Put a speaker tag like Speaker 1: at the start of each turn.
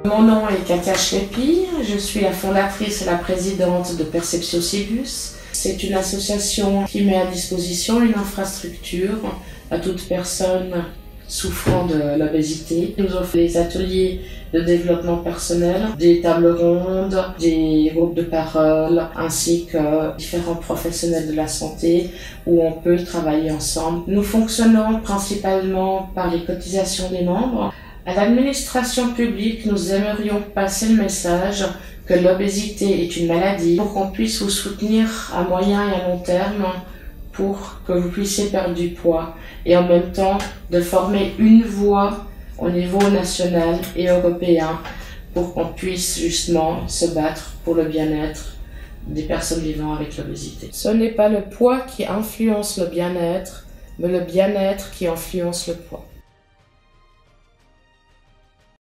Speaker 1: Mon nom est Katia Schleppi, je suis la fondatrice et la présidente de Perceptio Cibus. C'est une association qui met à disposition une infrastructure à toute personne souffrant de l'obésité. Nous offrons des ateliers de développement personnel, des tables rondes, des groupes de parole, ainsi que différents professionnels de la santé où on peut travailler ensemble. Nous fonctionnons principalement par les cotisations des membres. À l'administration publique, nous aimerions passer le message que l'obésité est une maladie pour qu'on puisse vous soutenir à moyen et à long terme pour que vous puissiez perdre du poids et en même temps de former une voix au niveau national et européen pour qu'on puisse justement se battre pour le bien-être des personnes vivant avec l'obésité. Ce n'est pas le poids qui influence le bien-être, mais le bien-être qui influence le poids.